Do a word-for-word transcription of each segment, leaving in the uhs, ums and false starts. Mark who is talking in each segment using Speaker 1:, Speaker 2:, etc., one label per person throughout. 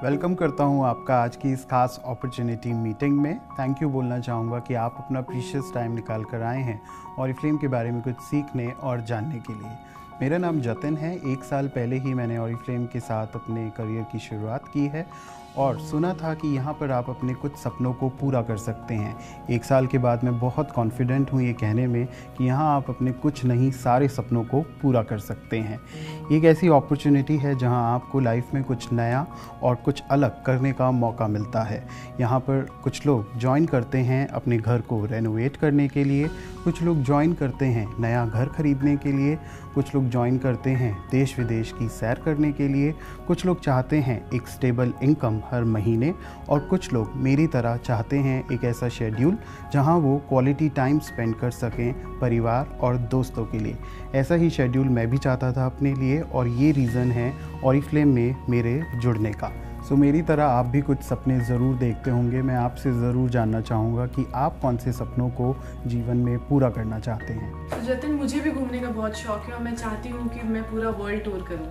Speaker 1: Welcome करता हूं आपका आज की इस खास अपॉर्चुनिटी मीटिंग में। थैंक यू बोलना चाहूँगा कि आप अपना प्रीशियस टाइम निकाल कर आए हैं ऑरिफ्लेम के बारे में कुछ सीखने और जानने के लिए। मेरा नाम जतिन है। एक साल पहले ही मैंने ऑरिफ्लेम के साथ अपने करियर की शुरुआत की है और सुना था कि यहाँ पर आप अपने कुछ सपनों को पूरा कर सकते हैं। एक साल के बाद मैं बहुत कॉन्फिडेंट हूँ ये कहने में कि यहाँ आप अपने कुछ नहीं सारे सपनों को पूरा कर सकते हैं। एक ऐसी अपॉर्चुनिटी है जहाँ आपको लाइफ में कुछ नया और कुछ अलग करने का मौका मिलता है। यहाँ पर कुछ लोग ज्वाइन करते हैं अपने घर को रेनोवेट करने के लिए, कुछ लोग ज्वाइन करते हैं नया घर खरीदने के लिए, कुछ लोग ज्वाइन करते हैं देश विदेश की सैर करने के लिए, कुछ लोग चाहते हैं एक स्टेबल इनकम हर महीने और कुछ लोग मेरी तरह चाहते हैं एक ऐसा शेड्यूल जहां वो क्वालिटी टाइम स्पेंड कर सकें परिवार और दोस्तों के लिए। ऐसा ही शेड्यूल मैं भी चाहता था अपने लिए और ये रीज़न है ऑरिफ्लेम में मेरे जुड़ने का। सो so, मेरी तरह आप भी कुछ सपने ज़रूर देखते होंगे। मैं आपसे ज़रूर जानना चाहूँगा कि आप कौन से सपनों को जीवन में पूरा करना चाहते हैं।
Speaker 2: तो जतिन, मुझे भी घूमने का बहुत शौक है और मैं चाहती हूँ कि मैं पूरा वर्ल्ड टूर करूँ।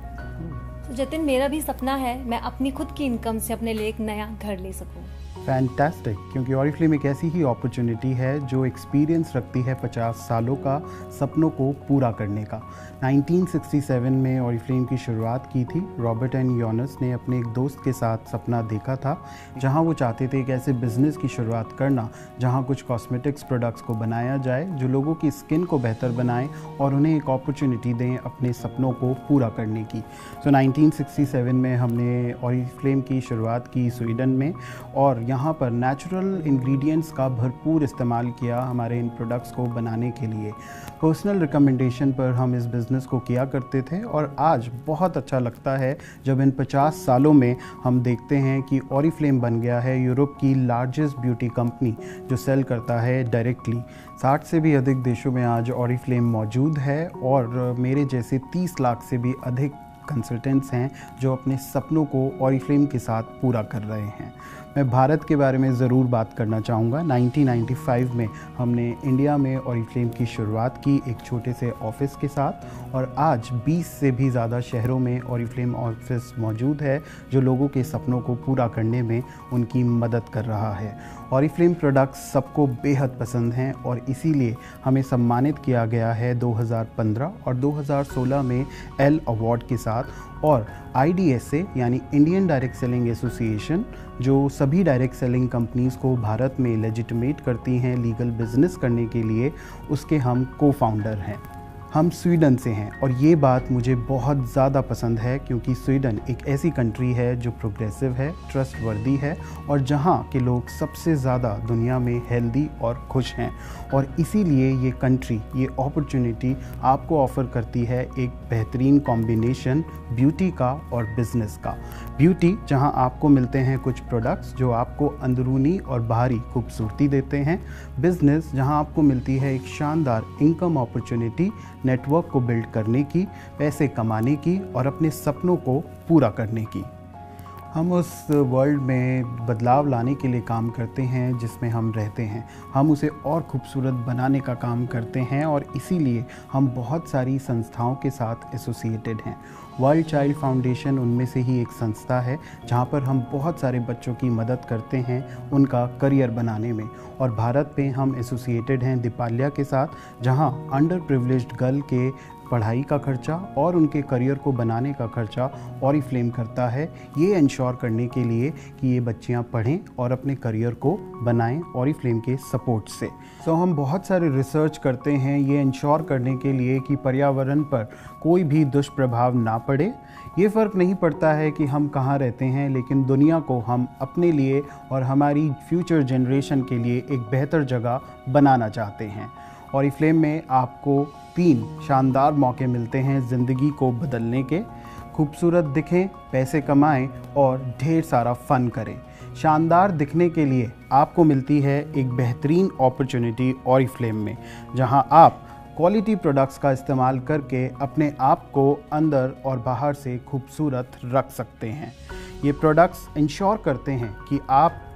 Speaker 3: तो जतिन, मेरा भी सपना है मैं अपनी खुद की इनकम से अपने लिए एक नया घर ले सकूँ।
Speaker 1: फैंटास्टिक, क्योंकि ऑरिफ्लेम एक ऐसी ही अपॉर्चुनिटी है जो एक्सपीरियंस रखती है पचास सालों का सपनों को पूरा करने का। उन्नीस सौ सड़सठ में ऑरिफ्लेम की शुरुआत की थी। रॉबर्ट एंड योनस ने अपने एक दोस्त के साथ सपना देखा था जहां वो चाहते थे एक ऐसे बिजनेस की शुरुआत करना जहां कुछ कॉस्मेटिक्स प्रोडक्ट्स को बनाया जाए जो लोगों की स्किन को बेहतर बनाएं और उन्हें एक अपॉर्चुनिटी दें अपने सपनों को पूरा करने की। सो उन्नीस सौ सड़सठ में हमने ऑरिफ्लेम की शुरुआत की स्वीडन में और यहाँ पर नेचुरल इंग्रेडिएंट्स का भरपूर इस्तेमाल किया हमारे इन प्रोडक्ट्स को बनाने के लिए। पर्सनल रिकमेंडेशन पर हम इस बिज़नेस को किया करते थे और आज बहुत अच्छा लगता है जब इन पचास सालों में हम देखते हैं कि ऑरिफ्लेम बन गया है यूरोप की लार्जेस्ट ब्यूटी कंपनी जो सेल करता है डायरेक्टली। साठ से भी अधिक देशों में आज ऑरिफ्लेम मौजूद है और मेरे जैसे तीस लाख से भी अधिक कंसल्टेंट्स हैं जो अपने सपनों को ऑरिफ्लेम के साथ पूरा कर रहे हैं। मैं भारत के बारे में ज़रूर बात करना चाहूँगा। उन्नीस सौ पचानवे में हमने इंडिया में ऑरिफ्लेम की शुरुआत की एक छोटे से ऑफिस के साथ और आज बीस से भी ज़्यादा शहरों में ऑरिफ्लेम ऑफिस मौजूद है जो लोगों के सपनों को पूरा करने में उनकी मदद कर रहा है। ऑरिफ्लेम प्रोडक्ट्स सबको बेहद पसंद हैं और इसीलिए हमें सम्मानित किया गया है दो हज़ार पंद्रह और दो हज़ार सोलह में एल अवार्ड के साथ। और आई डी एस ए यानी इंडियन डायरेक्ट सेलिंग एसोसिएशन जो सभी डायरेक्ट सेलिंग कंपनीज़ को भारत में लेजिटिमेट करती हैं लीगल बिजनेस करने के लिए, उसके हम को फाउंडर हैं। हम स्वीडन से हैं और ये बात मुझे बहुत ज़्यादा पसंद है क्योंकि स्वीडन एक ऐसी कंट्री है जो प्रोग्रेसिव है, ट्रस्टवर्दी है और जहाँ के लोग सबसे ज़्यादा दुनिया में हेल्दी और खुश हैं। और इसीलिए ये कंट्री, ये अपॉर्चुनिटी आपको ऑफ़र करती है एक बेहतरीन कॉम्बिनेशन ब्यूटी का और बिज़नेस का। ब्यूटी जहाँ आपको मिलते हैं कुछ प्रोडक्ट्स जो आपको अंदरूनी और बाहरी खूबसूरती देते हैं, बिज़नेस जहाँ आपको मिलती है एक शानदार इनकम अपॉर्चुनिटी नेटवर्क को बिल्ड करने की, पैसे कमाने की और अपने सपनों को पूरा करने की। हम उस वर्ल्ड में बदलाव लाने के लिए काम करते हैं जिसमें हम रहते हैं। हम उसे और खूबसूरत बनाने का काम करते हैं और इसीलिए हम बहुत सारी संस्थाओं के साथ एसोसिएटेड हैं। वर्ल्ड चाइल्ड फाउंडेशन उनमें से ही एक संस्था है जहां पर हम बहुत सारे बच्चों की मदद करते हैं उनका करियर बनाने में। और भारत में हम एसोसिएटेड हैं दीपाल्या के साथ जहां अंडर प्रिविलेज्ड गर्ल के पढ़ाई का खर्चा और उनके करियर को बनाने का खर्चा ऑरिफ्लेम करता है, ये इंश्योर करने के लिए कि ये बच्चियां पढ़ें और अपने करियर को बनाएं ऑरिफ्लेम के सपोर्ट से। सो हम बहुत सारे रिसर्च करते हैं ये इंश्योर करने के लिए कि पर्यावरण पर कोई भी दुष्प्रभाव ना पड़े। ये फ़र्क नहीं पड़ता है कि हम कहाँ रहते हैं, लेकिन दुनिया को हम अपने लिए और हमारी फ्यूचर जनरेशन के लिए एक बेहतर जगह बनाना चाहते हैं। ऑरिफ्लेम में आपको तीन शानदार मौके मिलते हैं ज़िंदगी को बदलने के। खूबसूरत दिखें, पैसे कमाएं और ढेर सारा फ़न करें। शानदार दिखने के लिए आपको मिलती है एक बेहतरीन अपॉर्चुनिटी ऑरिफ्लेम में जहां आप क्वालिटी प्रोडक्ट्स का इस्तेमाल करके अपने आप को अंदर और बाहर से खूबसूरत रख सकते हैं। ये प्रोडक्ट्स इंश्योर करते हैं कि आप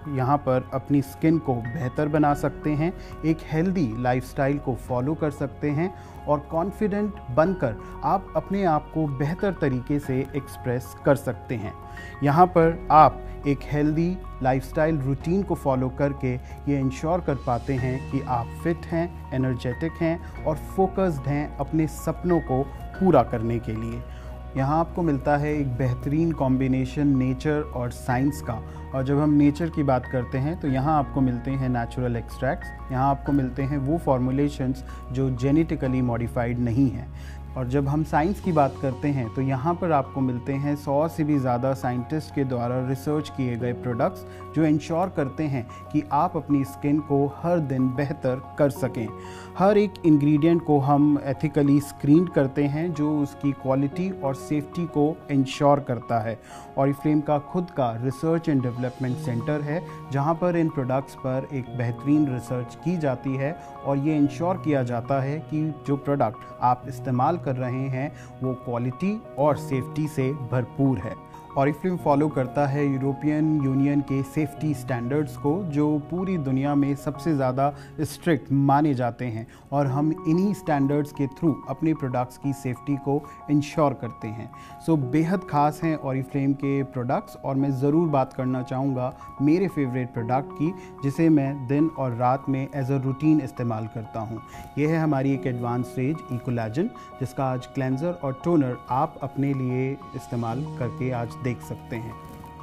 Speaker 1: यहाँ पर अपनी स्किन को बेहतर बना सकते हैं, एक हेल्दी लाइफस्टाइल को फॉलो कर सकते हैं और कॉन्फिडेंट बनकर आप अपने आप को बेहतर तरीके से एक्सप्रेस कर सकते हैं। यहाँ पर आप एक हेल्दी लाइफस्टाइल रूटीन को फॉलो करके ये इंश्योर कर पाते हैं कि आप फिट हैं, एनर्जेटिक हैं और फोकस्ड हैं अपने सपनों को पूरा करने के लिए। यहाँ आपको मिलता है एक बेहतरीन कॉम्बिनेशन नेचर और साइंस का, और जब हम नेचर की बात करते हैं तो यहाँ आपको मिलते हैं नेचुरल एक्सट्रैक्ट्स, यहाँ आपको मिलते हैं वो फॉर्मुलेशंस जो जेनेटिकली मॉडिफाइड नहीं हैं। और जब हम साइंस की बात करते हैं तो यहाँ पर आपको मिलते हैं सौ से भी ज़्यादा साइंटिस्ट के द्वारा रिसर्च किए गए प्रोडक्ट्स जो इंश्योर करते हैं कि आप अपनी स्किन को हर दिन बेहतर कर सकें। हर एक इंग्रेडिएंट को हम एथिकली स्क्रीन करते हैं जो उसकी क्वालिटी और सेफ्टी को इंश्योर करता है। ऑरिफ्लेम का खुद का रिसर्च एंड डेवलपमेंट सेंटर है जहाँ पर इन प्रोडक्ट्स पर एक बेहतरीन रिसर्च की जाती है और ये इंश्योर किया जाता है कि जो प्रोडक्ट आप इस्तेमाल कर रहे हैं वो क्वालिटी और सेफ्टी से भरपूर है। ऑरिफ्लेम फॉलो करता है यूरोपियन यूनियन के सेफ्टी स्टैंडर्ड्स को जो पूरी दुनिया में सबसे ज़्यादा स्ट्रिक्ट माने जाते हैं और हम इन्हीं स्टैंडर्ड्स के थ्रू अपने प्रोडक्ट्स की सेफ्टी को इंश्योर करते हैं। सो बेहद ख़ास हैं ऑरिफ्लेम के प्रोडक्ट्स और मैं ज़रूर बात करना चाहूँगा मेरे फेवरेट प्रोडक्ट की जिसे मैं दिन और रात में एज अ रूटीन इस्तेमाल करता हूँ। यह है हमारी एक एडवांस रेंज इकोलैजन जिसका आज क्लेंजर और टोनर आप अपने लिए इस्तेमाल करके आज देख सकते हैं।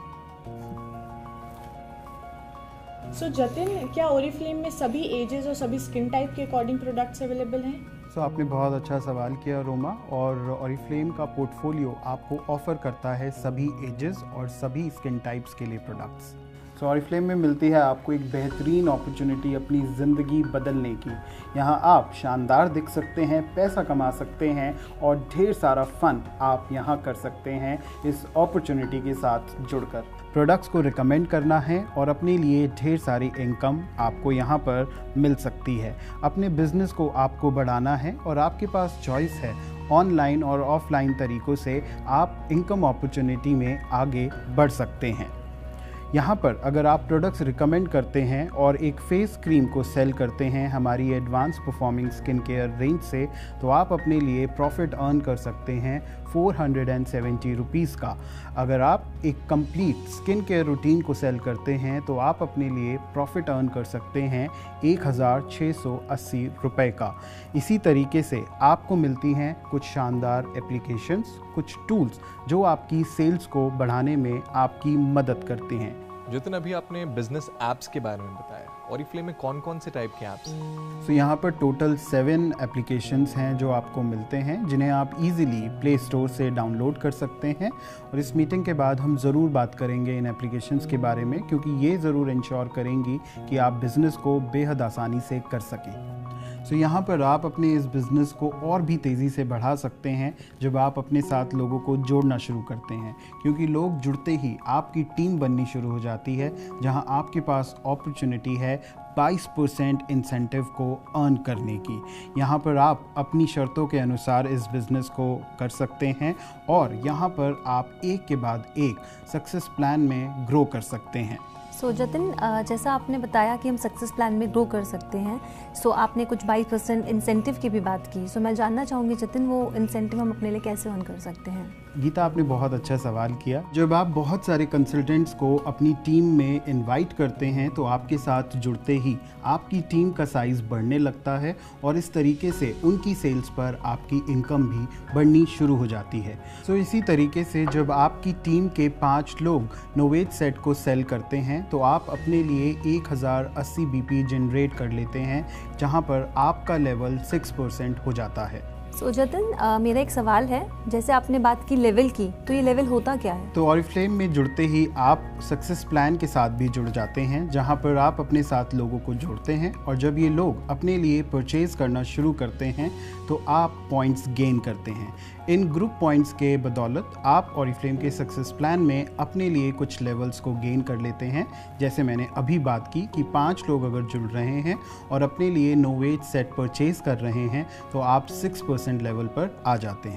Speaker 4: सो so, जतिन, क्या ऑरिफ्लेम में सभी एजेस और सभी स्किन टाइप के अकॉर्डिंग प्रोडक्ट्स अवेलेबल हैं?
Speaker 1: सो so, आपने बहुत अच्छा सवाल किया रोमा, और ऑरिफ्लेम का पोर्टफोलियो आपको ऑफ़र करता है सभी एजेस और सभी स्किन टाइप्स के लिए प्रोडक्ट्स। सो ऑरिफ्लेम में मिलती है आपको एक बेहतरीन अपॉर्चुनिटी अपनी ज़िंदगी बदलने की। यहाँ आप शानदार दिख सकते हैं, पैसा कमा सकते हैं और ढेर सारा फ़न आप यहाँ कर सकते हैं इस अपॉर्चुनिटी के साथ जुड़कर। प्रोडक्ट्स को रिकमेंड करना है और अपने लिए ढेर सारी इनकम आपको यहाँ पर मिल सकती है। अपने बिज़नेस को आपको बढ़ाना है और आपके पास चॉइस है ऑनलाइन और ऑफलाइन तरीक़ों से आप इनकम अपॉर्चुनिटी में आगे बढ़ सकते हैं। यहाँ पर अगर आप प्रोडक्ट्स रिकमेंड करते हैं और एक फेस क्रीम को सेल करते हैं हमारी advance performing skin care range से, तो आप अपने लिए प्रॉफिट अर्न कर सकते हैं four hundred and seventy rupees का। अगर आप एक कंप्लीट स्किन केयर रूटीन को सेल करते हैं तो आप अपने लिए प्रॉफिट अर्न कर सकते हैं एक हज़ार छः सौ अस्सी रुपये का। इसी तरीके से आपको मिलती हैं कुछ शानदार एप्लीकेशंस, कुछ टूल्स जो आपकी सेल्स को बढ़ाने में आपकी मदद करते हैं।
Speaker 5: जतिन, अभी आपने बिजनेस ऐप्स के बारे में बताया, ऑरिफ्लेम में कौन कौन से टाइप के ऐप्स हैं?
Speaker 1: तो यहाँ पर टोटल सेवन एप्लीकेशंस हैं जो आपको मिलते हैं जिन्हें आप इजीली प्ले स्टोर से डाउनलोड कर सकते हैं, और इस मीटिंग के बाद हम ज़रूर बात करेंगे इन एप्लीकेशंस के बारे में क्योंकि ये ज़रूर इंश्योर करेंगी कि आप बिज़नेस को बेहद आसानी से कर सकें। सो so, यहाँ पर आप अपने इस बिज़नेस को और भी तेज़ी से बढ़ा सकते हैं जब आप अपने साथ लोगों को जोड़ना शुरू करते हैं, क्योंकि लोग जुड़ते ही आपकी टीम बननी शुरू हो जाती है जहाँ आपके पास अपॉर्चुनिटी है बाईस परसेंट इंसेंटिव को अर्न करने की। यहाँ पर आप अपनी शर्तों के अनुसार इस बिज़नेस को कर सकते हैं और यहाँ पर आप एक के बाद एक सक्सेस प्लान में ग्रो कर सकते हैं।
Speaker 3: सो so, जतिन, जैसा आपने बताया कि हम सक्सेस प्लान में ग्रो कर सकते हैं, सो so, आपने कुछ बाईस परसेंट इंसेंटिव की भी बात की। सो so, मैं जानना चाहूँगी जतिन, वो इंसेंटिव हम अपने लिए कैसे अर्न कर सकते हैं?
Speaker 1: गीता, आपने बहुत अच्छा सवाल किया। जब आप बहुत सारे कंसल्टेंट्स को अपनी टीम में इनवाइट करते हैं तो आपके साथ जुड़ते ही आपकी टीम का साइज़ बढ़ने लगता है और इस तरीके से उनकी सेल्स पर आपकी इनकम भी बढ़नी शुरू हो जाती है। सो इसी तरीके से जब आपकी टीम के पाँच लोग नोवेज सेट को सेल करते हैं तो आप अपने लिए एक हज़ार अस्सी बी पी जनरेट कर लेते हैं जहां पर आपका लेवल सिक्स परसेंट हो जाता है।
Speaker 3: सो so, जतिन, मेरा एक सवाल है, जैसे आपने बात की लेवल की, तो ये लेवल होता क्या है?
Speaker 1: तो ऑरिफ्लेम में जुड़ते ही आप सक्सेस प्लान के साथ भी जुड़ जाते हैं जहां पर आप अपने साथ लोगों को जोड़ते हैं और जब ये लोग अपने लिए परचेज़ करना शुरू करते हैं तो आप पॉइंट्स गेन करते हैं। इन ग्रुप पॉइंट्स के बदौलत आप ऑरिफ्लेम के सक्सेस प्लान में अपने लिए कुछ लेवल्स को गेन कर लेते हैं। जैसे मैंने अभी बात की कि पाँच लोग अगर जुड़ रहे हैं और अपने लिए नोवेज सेट परचेज़ कर रहे हैं तो आप सिक्स परसेंट लेवल पर आ जाते हैं।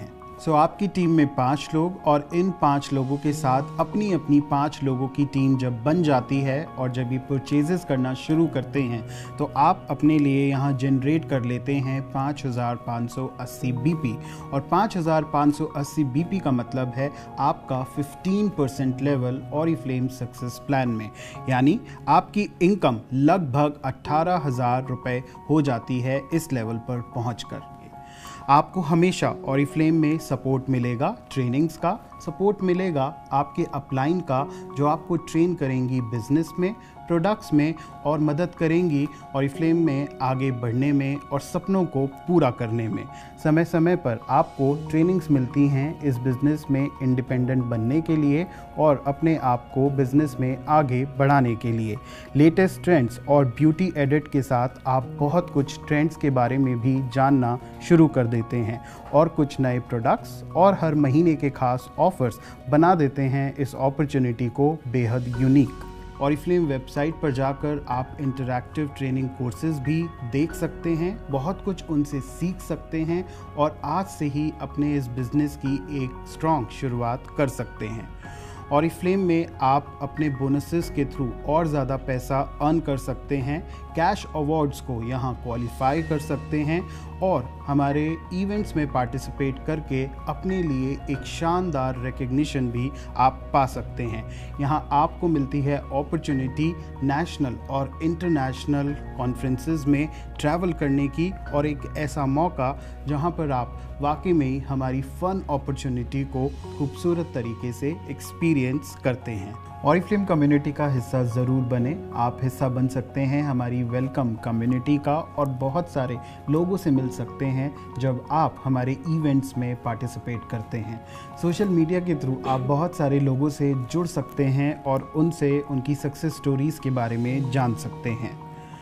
Speaker 1: सो आपकी टीम में पाँच लोग और इन पाँच लोगों के साथ अपनी अपनी पाँच लोगों की टीम जब बन जाती है और जब ये परचेजेस करना शुरू करते हैं तो आप अपने लिए यहाँ जनरेट कर लेते हैं पाँच हज़ार पाँच सौ अस्सी बीपी। और पाँच हज़ार पाँच सौ अस्सी बीपी का मतलब है आपका पंद्रह percent level Oriflame success plan में, यानी आपकी इनकम लगभग अट्ठारह हज़ार रुपये हो जाती है इस लेवल पर पहुँचकर। आपको हमेशा ऑरिफ्लेम में सपोर्ट मिलेगा, ट्रेनिंग्स का सपोर्ट मिलेगा, आपके अपलाइन का जो आपको ट्रेन करेंगी बिजनेस में, प्रोडक्ट्स में और मदद करेंगी ऑरिफ्लेम में आगे बढ़ने में और सपनों को पूरा करने में। समय समय पर आपको ट्रेनिंग्स मिलती हैं इस बिज़नेस में इंडिपेंडेंट बनने के लिए और अपने आप को बिज़नेस में आगे बढ़ाने के लिए। लेटेस्ट ट्रेंड्स और ब्यूटी एडिट के साथ आप बहुत कुछ ट्रेंड्स के बारे में भी जानना शुरू कर देते हैं और कुछ नए प्रोडक्ट्स और हर महीने के खास ऑफर्स बना देते हैं इस अपॉर्चुनिटी को बेहद यूनिक। ऑरिफ्लेम वेबसाइट पर जाकर आप इंटरैक्टिव ट्रेनिंग कोर्सेज भी देख सकते हैं, बहुत कुछ उनसे सीख सकते हैं और आज से ही अपने इस बिज़नेस की एक स्ट्रॉन्ग शुरुआत कर सकते हैं। ऑरिफ्लेम में आप अपने बोनसेस के थ्रू और ज़्यादा पैसा अर्न कर सकते हैं, कैश अवार्ड्स को यहाँ क्वालिफाई कर सकते हैं और हमारे इवेंट्स में पार्टिसिपेट करके अपने लिए एक शानदार रिकग्निशन भी आप पा सकते हैं। यहाँ आपको मिलती है अपॉर्चुनिटी नेशनल और इंटरनेशनल कॉन्फ्रेंसेस में ट्रैवल करने की और एक ऐसा मौका जहाँ पर आप वाकई में ही हमारी फ़न अपॉर्चुनिटी को खूबसूरत तरीके से एक्सपीरियंस करते हैं। ऑरिफ्लेम कम्युनिटी का हिस्सा ज़रूर बने। आप हिस्सा बन सकते हैं हमारी वेलकम कम्युनिटी का और बहुत सारे लोगों से मिल सकते हैं जब आप हमारे इवेंट्स में पार्टिसिपेट करते हैं। सोशल मीडिया के थ्रू आप बहुत सारे लोगों से जुड़ सकते हैं और उनसे उनकी सक्सेस स्टोरीज़ के बारे में जान सकते हैं।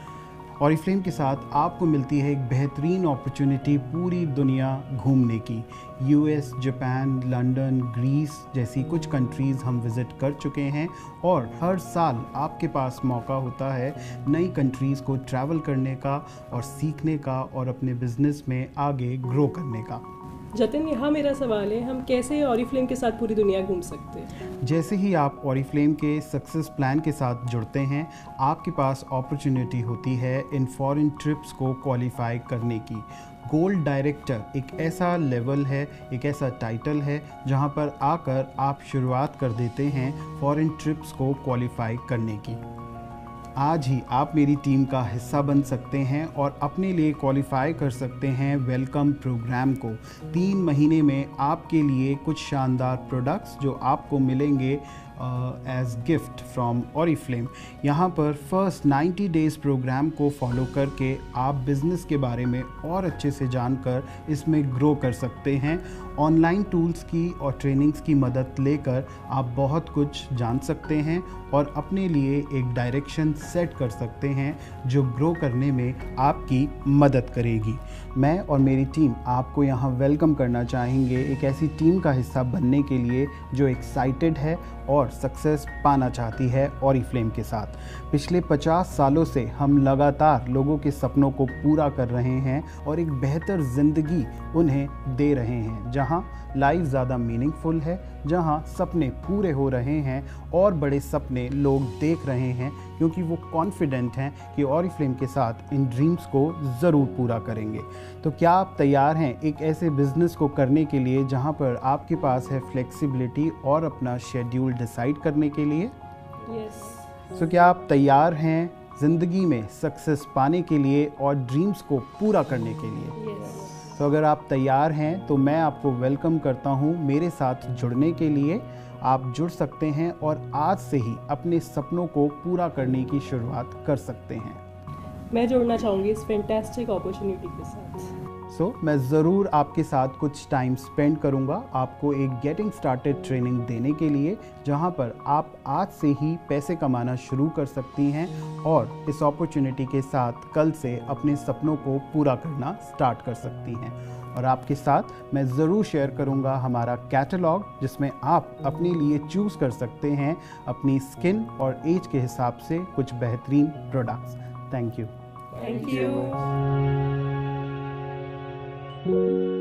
Speaker 1: ऑरिफ्लेम के साथ आपको मिलती है एक बेहतरीन अपॉर्चुनिटी पूरी दुनिया घूमने की। यूएस, जापान, लंदन, ग्रीस जैसी कुछ कंट्रीज़ हम विज़िट कर चुके हैं और हर साल आपके पास मौका होता है नई कंट्रीज़ को ट्रैवल करने का और सीखने का और अपने बिज़नेस में आगे ग्रो करने का।
Speaker 6: जतिन, यहाँ मेरा सवाल है, हम कैसे ऑरिफ्लेम के साथ पूरी दुनिया घूम सकते हैं?
Speaker 1: जैसे ही आप ऑरिफ्लेम के सक्सेस प्लान के साथ जुड़ते हैं आपके पास अपॉर्चुनिटी होती है इन फॉरेन ट्रिप्स को क्वालिफाई करने की। गोल्ड डायरेक्टर एक ऐसा लेवल है, एक ऐसा टाइटल है जहां पर आकर आप शुरुआत कर देते हैं फॉरेन ट्रिप्स को क्वालिफाई करने की। आज ही आप मेरी टीम का हिस्सा बन सकते हैं और अपने लिए क्वालिफाई कर सकते हैं वेलकम प्रोग्राम को। तीन महीने में आपके लिए कुछ शानदार प्रोडक्ट्स जो आपको मिलेंगे एज गिफ्ट फ्रॉम ऑरिफ्लेम। यहाँ पर फर्स्ट नाइन्टी डेज़ प्रोग्राम को फॉलो करके आप बिज़नेस के बारे में और अच्छे से जानकर इसमें ग्रो कर सकते हैं। ऑनलाइन टूल्स की और ट्रेनिंग्स की मदद लेकर आप बहुत कुछ जान सकते हैं और अपने लिए एक डायरेक्शन सेट कर सकते हैं जो ग्रो करने में आपकी मदद करेगी। मैं और मेरी टीम आपको यहाँ वेलकम करना चाहेंगे एक ऐसी टीम का हिस्सा बनने के लिए जो एक्साइटेड है और सक्सेस पाना चाहती है ऑरिफ्लेम के साथ। पिछले पचास सालों से हम लगातार लोगों के सपनों को पूरा कर रहे हैं और एक बेहतर ज़िंदगी उन्हें दे रहे हैं जहां लाइफ ज़्यादा मीनिंगफुल है, जहां सपने पूरे हो रहे हैं और बड़े सपने लोग देख रहे हैं क्योंकि वो कॉन्फिडेंट हैं कि ऑरिफ्लेम के साथ इन ड्रीम्स को ज़रूर पूरा करेंगे। तो क्या आप तैयार हैं एक ऐसे बिज़नेस को करने के लिए जहां पर आपके पास है फ्लेक्सिबिलिटी और अपना शेड्यूल डिसाइड करने के लिए?
Speaker 6: यस।
Speaker 1: सो क्या आप तैयार हैं ज़िंदगी में सक्सेस पाने के लिए और ड्रीम्स को पूरा करने के लिए?
Speaker 6: यस।
Speaker 1: तो अगर आप तैयार हैं तो मैं आपको वेलकम करता हूं मेरे साथ जुड़ने के लिए। आप जुड़ सकते हैं और आज से ही अपने सपनों को पूरा करने की शुरुआत कर सकते हैं।
Speaker 6: मैं जुड़ना चाहूँगी इस फैंटास्टिक अपॉर्चुनिटी के साथ।
Speaker 1: सो so, मैं ज़रूर आपके साथ कुछ टाइम स्पेंड करूंगा आपको एक गेटिंग स्टार्टेड ट्रेनिंग देने के लिए जहां पर आप आज से ही पैसे कमाना शुरू कर सकती हैं और इस अपॉर्चुनिटी के साथ कल से अपने सपनों को पूरा करना स्टार्ट कर सकती हैं। और आपके साथ मैं ज़रूर शेयर करूंगा हमारा कैटलॉग जिसमें आप अपने लिए चूज़ कर सकते हैं अपनी स्किन और एज के हिसाब से कुछ बेहतरीन products. Thank you.
Speaker 6: Thank you.